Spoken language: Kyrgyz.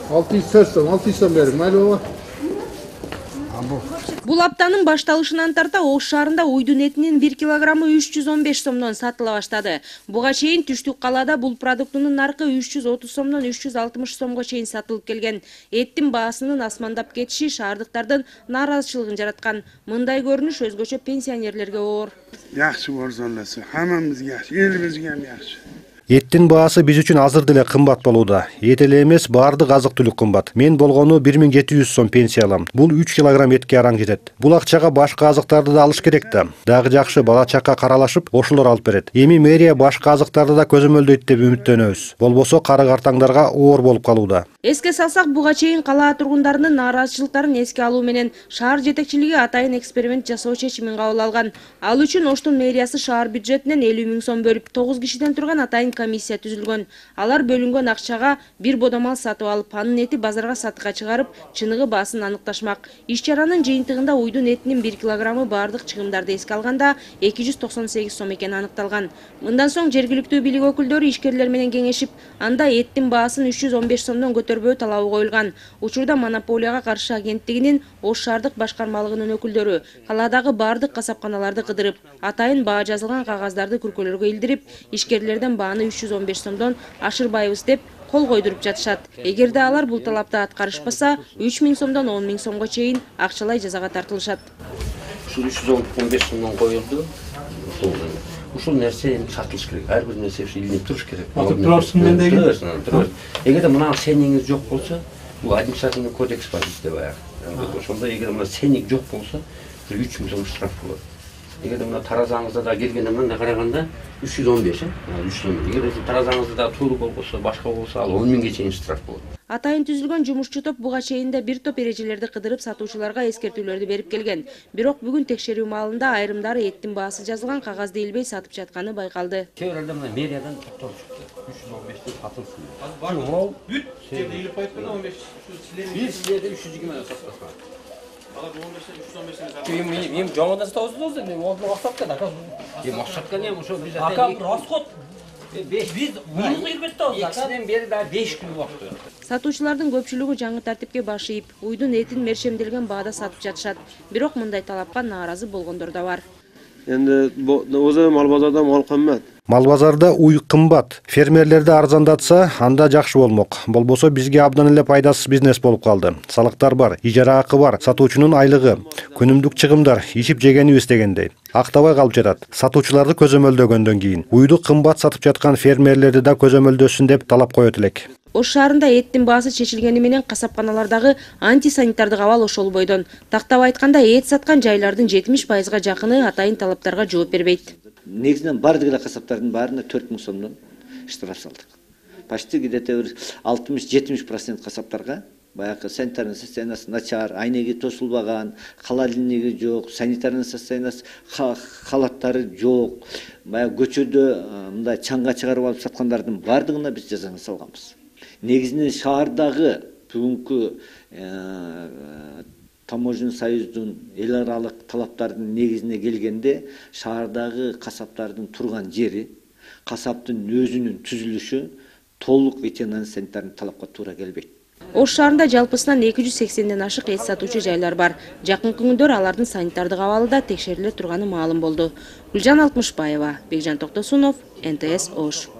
600 сом, 600 сом берем, майли баба. Бул аптанын башталышынан тарта Ош шаарында уйдун этинин 1 килограммы 315 сомдон сатыла баштады. Буга чейин түштүк калаада бул продуктунун наркы 330 сомдон 360 сомго чейин сатылып келген. Эттин баасынын асмандап кетиши шаардыктардын нааразычылыгын жараткан. Мындай көрүнүш өзгөчө пенсионерлерге оор. Жакшы болсо эле, хаммамызга жакшы, элибизге ham жакшы. Еттин баасы биз үчүн азыр деле кымбат болууда. Эт эле эмес, баардык азык-түлүк кымбат. Мен болгону 1700 сом пенсия алам. Бул 3 килограмм этке араң жетет. Бул акчага башка азыктарды да алыш керек да. Дагы жакшы бала чакка каралашып, ошолор алып берет. Эми мэрия башка азыктарды да көзөмөлдөйт деп үмүттөнөбүз. Болбосо кары-картаңдарга оор болуп калууда. Эске салсак, буга чейин кала тургундарынын нааразычылыктарын эске алуу менен шаар жетекчилиги атайын эксперимент жасоо чечимин кабыл алган. Ал үчүн Оштун мэриясы шаар бюджетинен 50 000 сом бөлүп, 9 кишиден турган атайын комиссия түзүлгөн. Алар бөлүнгөн акчага бир бодомал сатып алып, анын эти базарга сатыкка чыгарып, чыныгы баасын аныкташмак. Иш чаранын жыйынтыгында уйдун этинин 1 килограммы баардык чыгымдарды эске алганда 298 сом экени аныкталган. Мындан соң жергиликтүү бийлик өкүлдөрү ишкерлер менен кеңешип, анда эттин баасын 315 сомдон көтөрбөө талабы коюлган. Учурда монополияга каршы агенттигинин Ош шаардык башкармалыгынын өкүлдөрү каладагы баардык касапканаларды кыдырып, атайын баа жазылган кагаздарды күркөлөргө илдирип, ишкерлерден бааны 315 сомдон ашырбайбыз деп кол койдуруп жатышат. Эгерде алар бул талапты аткарышпаса, 3000 сомдон 10 000 сомго чейин акчалай жазага тартылышат. Ушул 315 сомдон коюлду. Ушул нерсе сатылыш керек. Ар бир нерсе илинип туруш керек. Турасың мен деген. Эгерде мына сенигиңиз жок болсо, бул административный кодекс бар бизде баягы. Ошондо эгер мына сениг жок болсо, 3000 сом штраф болот. Эгерде мына таразаңызда да келгенде мына караганда 315, 300. Эгерде таразаңызда да туура болбосо, башка болсо, ал 10 000ге чейин штраф болот. Атайын түзүлгөн жумушчу топ буга чейин да бир топ эрежелерди кыдырып сатуучуларга эскертүүлөрдү берип келген. Бирок бүгүн текшерүү маалында айрымдары эттин баасы жазылган кагазды илбей сатып жатканы байкалды. Кээ бирде мына мэриядан токтор чыкты. 315 сатылсын. Мынау бүт жерде илип коюп 15 Бир силерде 320 сатпасқа. Алар 15-315 Мен жаңадан сатабыз мен олдун аксатка да. Максатка не ошо биз Ака расход. Biz ikisinden beri daha 5 gün vakti. Сатуучулардын көпчүлүгү жаңы тартипке баш ийип, уйдун этин мерчемделген баада сатып жатышат. Бирок мындай талапка нааразы болгондор да бар. Endi o'zi mol bozorda mol qimmat. Мал базарда уй кымбат. Фермерлерди арзандатса, анда жакшы болмок. Болбосо бизге абдан эле пайдасыз бизнес болуп калды. Салыктар бар, ижара акы бар, сатуучунун айлыгы, күнүмдүк чыгымдар, ичип жегенибиз дегендей. Актабай калып жатат. Сатуучуларды көзөмөлдөгөндөн кийин уйду кымбат сатып жаткан фермерлерди да көзөмөлдөсүн деп талап коет элек. Ош шаарында эттин баасы чечилгени менен касапканалардагы антисанитардык абал ошол бойдон. Тактап айтканда, эт саткан жайлардын 70%га жакыны атайын талаптарга жооп бербейт. Негизинен бардык эле касаптардын баарына 4 000 сомдон штраф салдык. Почти где-то 60-70% касаптарга баягы санитарный состояниясы начар, айнеги тосулбаган, холодильниги жок, санитарный состояниясы халаттары жок, баягы көчөдө мындай чаңга чыгарып алып саткандардын бардыгына биз жазаны салганбыз. Негизинен шаардагы бүгүнкү Таможенный союздун эл аралык талаптардын негизине келгенде шаардагы касаптардын турган жери, касаптын өзүнүн түзүлүшү толук ветеринарный санитарный талапка туура келбейт. Ош шаарында жалпысынан 280ден ашык эт сатуучу жайлар бар. Жакынкы күндөр алардын санитардык абалы да текшериле турганы маалым болду. Гүлжан Алтмышбаева, Бекжан Токтосунов, НТС Ош.